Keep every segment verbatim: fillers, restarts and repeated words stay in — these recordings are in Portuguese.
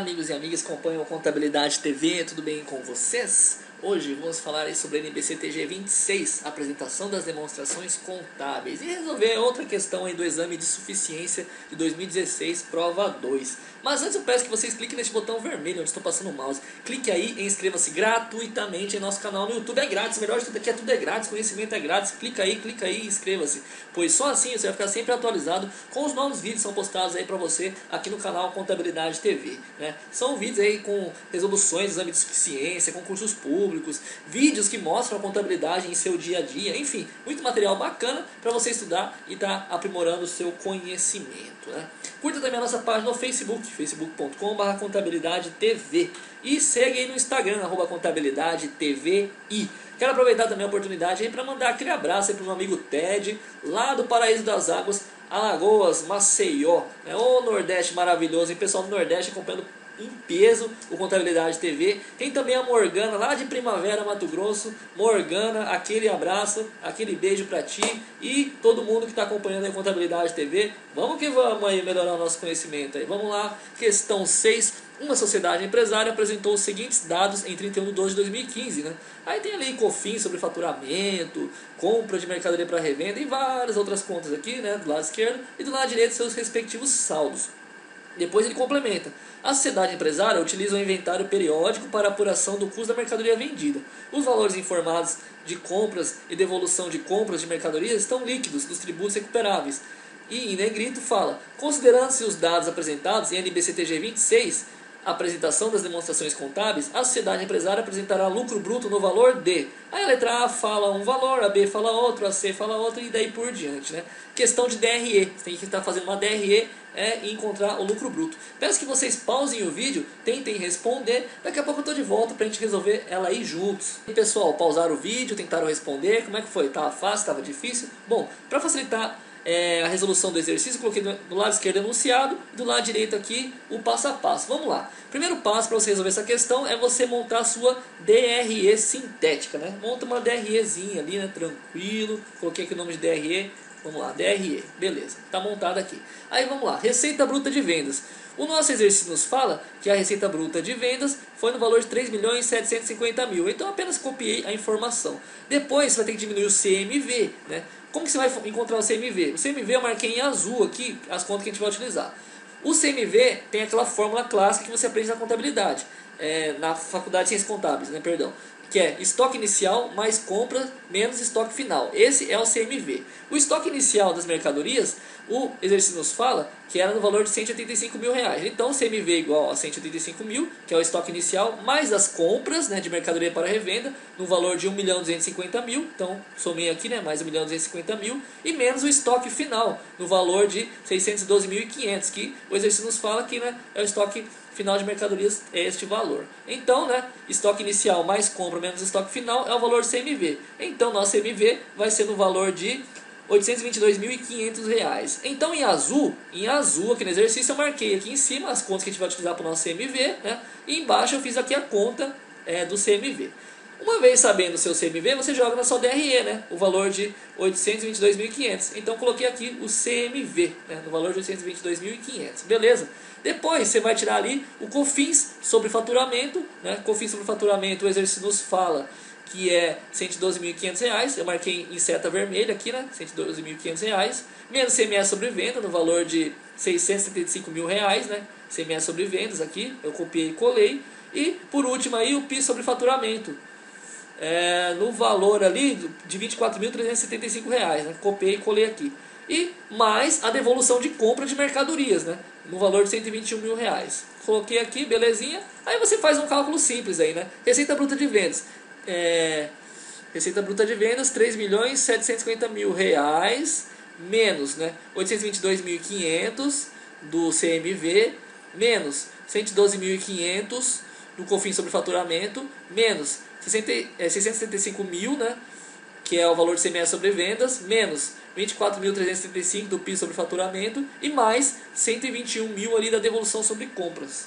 amigos e amigas que acompanham a Contabilidade T V, tudo bem com vocês? Hoje vamos falar aí sobre a N B C T G vinte e seis, apresentação das demonstrações contábeis, e resolver outra questão aí do exame de suficiência de dois mil e dezesseis, prova dois. Mas antes eu peço que vocês cliquem nesse botão vermelho onde estou passando o mouse. Clique aí e inscreva-se gratuitamente em nosso canal no YouTube. É grátis, melhor de tudo aqui é tudo é grátis, conhecimento é grátis. Clica aí, clica aí e inscreva-se. Pois só assim você vai ficar sempre atualizado com os novos vídeos que são postados aí para você aqui no canal Contabilidade T V. Né? São vídeos aí com resoluções, exame de suficiência, concursos públicos, vídeos que mostram a contabilidade em seu dia a dia, enfim, muito material bacana para você estudar e estar tá aprimorando o seu conhecimento. Né? Curta também a nossa página no Facebook, facebook ponto com barra contabilidade T V, e segue aí no Instagram, arroba contabilidade T V I. Quero aproveitar também a oportunidade para mandar aquele abraço para o meu amigo Ted, lá do Paraíso das Águas, Alagoas, Maceió, né? O Nordeste maravilhoso, e o pessoal do Nordeste acompanhando em peso o Contabilidade T V. Tem também a Morgana lá de Primavera, Mato Grosso. Morgana, aquele abraço, aquele beijo pra ti e todo mundo que está acompanhando a Contabilidade T V. Vamos que vamos aí melhorar o nosso conhecimento aí. Vamos lá, questão seis. Uma sociedade empresária apresentou os seguintes dados em trinta e um de doze de dois mil e quinze, né? Aí tem ali COFINS sobre faturamento, compra de mercadoria para revenda e várias outras contas aqui, né? Do lado esquerdo, e do lado direito seus respectivos saldos. Depois ele complementa: a sociedade empresária utiliza o inventário periódico para apuração do custo da mercadoria vendida. Os valores informados de compras e devolução de compras de mercadorias estão líquidos dos tributos recuperáveis. E em negrito fala: considerando-se os dados apresentados em N B C T G vinte e seis, apresentação das demonstrações contábeis, a sociedade empresária apresentará lucro bruto no valor de... Aí a letra A fala um valor, a B fala outro, a C fala outro e daí por diante. Né? Questão de D R E, você tem que estar fazendo uma D R E é, e encontrar o lucro bruto. Peço que vocês pausem o vídeo, tentem responder, daqui a pouco eu estou de volta para a gente resolver ela aí juntos. E pessoal, pausaram o vídeo, tentaram responder, como é que foi? Estava fácil, estava difícil? Bom, para facilitar É, a resolução do exercício, coloquei do lado esquerdo enunciado e do lado direito aqui o passo a passo. Vamos lá. Primeiro passo para você resolver essa questão é você montar a sua D R E sintética, né? Monta uma DREzinha ali, né? Tranquilo. Coloquei aqui o nome de D R E. Vamos lá, D R E. Beleza. Está montada aqui. Aí vamos lá. Receita bruta de vendas. O nosso exercício nos fala que a receita bruta de vendas foi no valor de três milhões setecentos e cinquenta mil. Então apenas copiei a informação. Depois você vai ter que diminuir o C M V, né? Como que você vai encontrar o C M V? O C M V eu marquei em azul aqui as contas que a gente vai utilizar. O C M V tem aquela fórmula clássica que você aprende na contabilidade, é, na faculdade de ciências contábeis, né, perdão, que é estoque inicial mais compra menos estoque final. Esse é o C M V. O estoque inicial das mercadorias, o exercício nos fala que era no valor de cento e oitenta e cinco mil reais. Então o C M V é igual a cento e oitenta e cinco mil, que é o estoque inicial, mais as compras, né, de mercadoria para revenda, no valor de um milhão duzentos e cinquenta mil. Então somei aqui, né, mais um milhão duzentos e cinquenta mil, e menos o estoque final, no valor de seiscentos e doze mil e quinhentos, que o exercício nos fala que, né, é o estoque final de mercadorias, é este valor. Então, né, estoque inicial mais compra menos estoque final é o valor do C M V. Então nosso C M V vai ser no valor de oitocentos e vinte e dois mil e quinhentos reais. Então em azul, em azul aqui no exercício eu marquei aqui em cima as contas que a gente vai utilizar para o nosso C M V, né? E embaixo eu fiz aqui a conta é, do C M V. Uma vez sabendo o seu C M V, você joga na sua D R E, né? O valor de oitocentos e vinte e dois mil e quinhentos. Então coloquei aqui o C M V, né? No valor de oitocentos e vinte e dois mil e quinhentos. Beleza? Depois você vai tirar ali o COFINS sobre faturamento, né? COFINS sobre faturamento, o exercício nos fala que é cento e doze mil e quinhentos reais, eu marquei em seta vermelha aqui, né, cento e doze mil e quinhentos reais, menos C M S sobre venda no valor de seiscentos e setenta e cinco mil reais, né, C M S sobre vendas aqui, eu copiei e colei, e por último aí o PIS sobre faturamento, é, no valor ali de vinte e quatro mil trezentos e setenta e cinco reais, né, copiei e colei aqui, e mais a devolução de compra de mercadorias, né, no valor de cento e vinte e um mil reais, coloquei aqui, belezinha, aí você faz um cálculo simples aí, né, receita bruta de vendas. É, receita bruta de vendas três milhões setecentos e cinquenta mil reais menos, né, oitocentos e vinte e dois mil e quinhentos do C M V menos cento e doze mil e quinhentos do COFINS sobre faturamento menos sessenta, é, seiscentos e setenta e cinco mil, né, que é o valor de C M S sobre vendas, menos vinte e quatro mil trezentos e setenta e cinco do PIS sobre faturamento e mais cento e vinte e um mil ali da devolução sobre compras.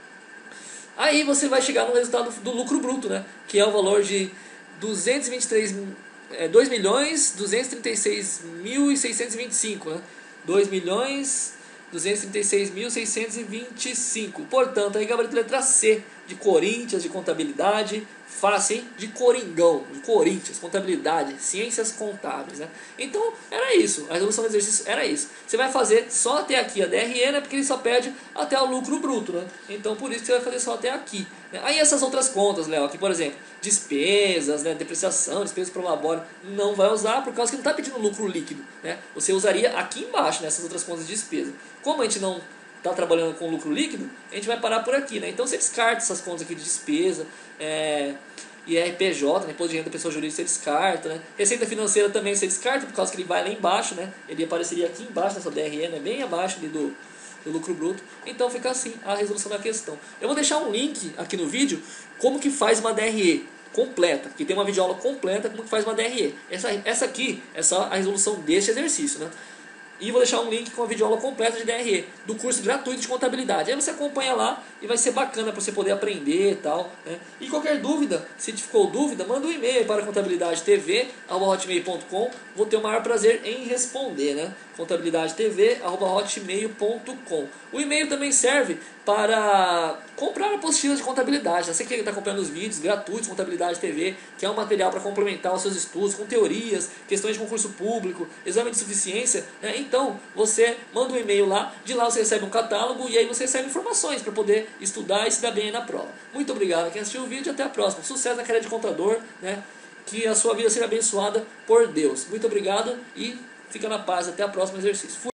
Aí você vai chegar no resultado do lucro bruto, né? Que é o valor de duzentos e vinte e três, é, dois milhões duzentos e trinta e seis mil e seiscentos e vinte e cinco, né? dois milhões duzentos e trinta e seis mil, seiscentos e vinte e cinco. Portanto, aí gabarito letra C, de Corinthians, de contabilidade, fácil, hein? De Coringão, de Corinthians, contabilidade, ciências contábeis, né? Então, era isso, a resolução do exercício era isso. Você vai fazer só até aqui a D R E, né? Porque ele só pede até o lucro bruto, né? Então, por isso que você vai fazer só até aqui, né? Aí essas outras contas, Léo, aqui, por exemplo, despesas, né? Depreciação, despesas pro labore, não vai usar, por causa que não está pedindo lucro líquido, né? Você usaria aqui embaixo, nessas outras contas de despesa. Como a gente não está trabalhando com lucro líquido, a gente vai parar por aqui, né? Então você descarta essas contas aqui de despesa, é, I R P J, né? Imposto de renda da pessoa jurídica, você descarta, né? Receita financeira também você descarta, por causa que ele vai lá embaixo, né? Ele apareceria aqui embaixo nessa D R E, né? Bem abaixo ali do, do lucro bruto. Então fica assim a resolução da questão. Eu vou deixar um link aqui no vídeo, como que faz uma D R E completa, que tem uma videoaula completa como que faz uma D R E. Essa, essa aqui é só a resolução deste exercício, né? E vou deixar um link com a videoaula completa de D R E, do curso gratuito de contabilidade. Aí você acompanha lá e vai ser bacana para você poder aprender e tal, né? E qualquer dúvida, se ficou dúvida, manda um e-mail para contabilidade t v arroba hotmail ponto com. Vou ter o maior prazer em responder, né? contabilidade t v arroba hotmail ponto com. O e-mail também serve para comprar apostilas de contabilidade. Você que está acompanhando os vídeos gratuitos Contabilidade T V, que é um material para complementar os seus estudos com teorias, questões de concurso público, exame de suficiência, né? Então você manda um e-mail lá, de lá você recebe um catálogo e aí você recebe informações para poder estudar e se dar bem aí na prova. Muito obrigado a quem assistiu o vídeo e até a próxima. Sucesso na carreira de contador, né? Que a sua vida seja abençoada por Deus. Muito obrigado e fica na paz. Até o próximo exercício. Fui.